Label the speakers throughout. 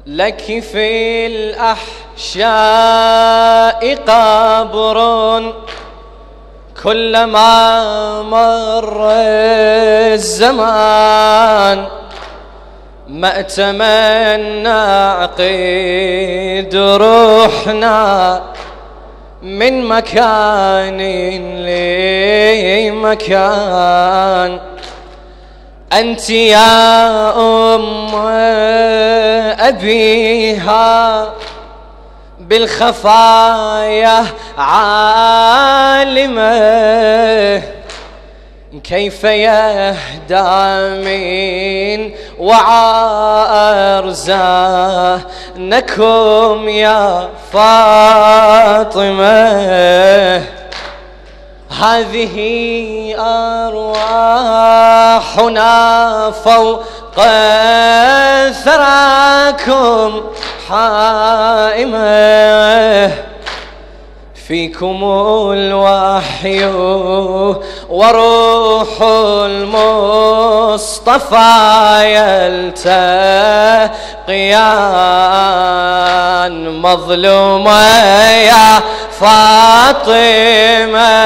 Speaker 1: لك في الأحشاء قبر كلما مر الزمان ما أتمنى عقيد روحنا من مكان لمكان. أنت يا أم أبيها بالخفايا عالمة، كيف يهدى من وعاء أرزانكم يا فاطمة. هذه أرواحنا فوق ثراكم حائمة، فيكم الوحي وروح المصطفى يلتقيان. مظلومة يا فاطمة،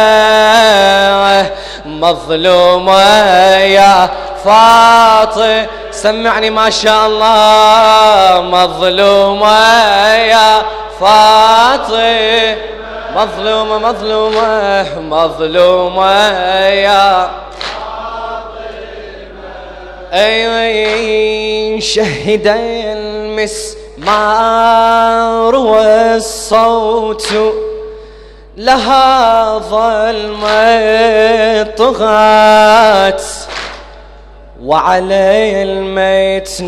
Speaker 1: مظلومة يا فاطمة، سمعني ما شاء الله. مظلومة يا فاطمة، مظلومة مظلومة مظلومة يا فاطمة. أي شهد المسمار والصوت لها ظلمة طغات، وعلى المتن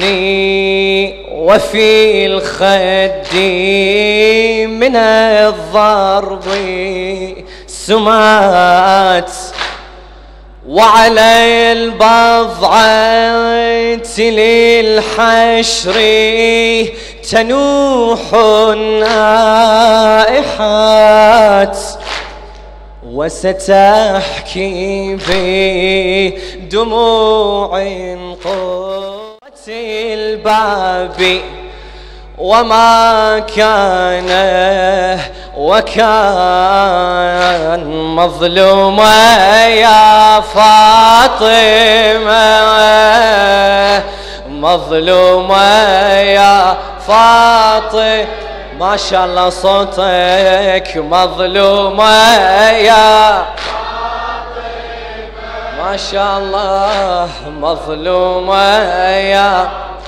Speaker 1: وفي الخد من الضرب سمات، وعلى البضعة للحشر تنوح النائحات، وستحكي بدموع قوة الباب وما كان وكان. مظلومة يا فاطمة، مظلومة يا فاطمة، ما شاء الله صوتك. مظلومة يا فاطمة، ما شاء الله. مظلومة يا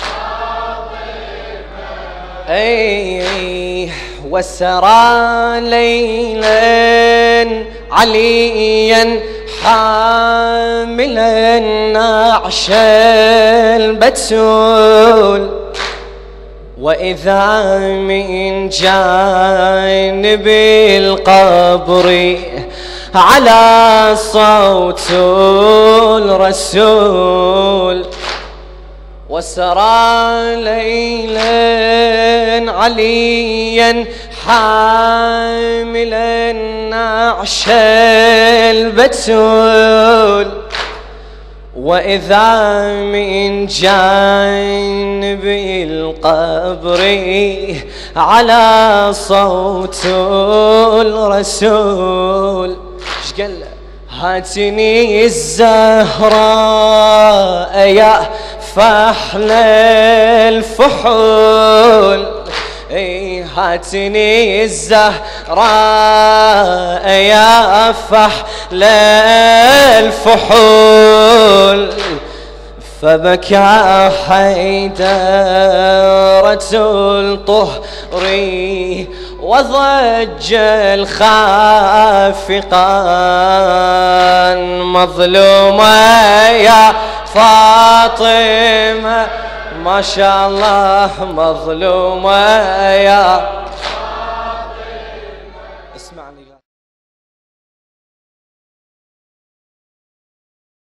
Speaker 1: فاطمة. اي وسرى ليلا عليا حاملا نعش البتول، وإذا من جانب القبر على صوت الرسول. وسرى ليلا عليا حاملا نعش البتول، وإذا من جانب القبر على صوت الرسول. ايش قال له؟ هاتني الزهراء يا فحل الفحول، هاتني الزهراء يا فحل الفحول. فبكى حيدرة الطهر وضج الخافقان. مظلومة يا فاطمة، ما شاء الله. مظلومة يا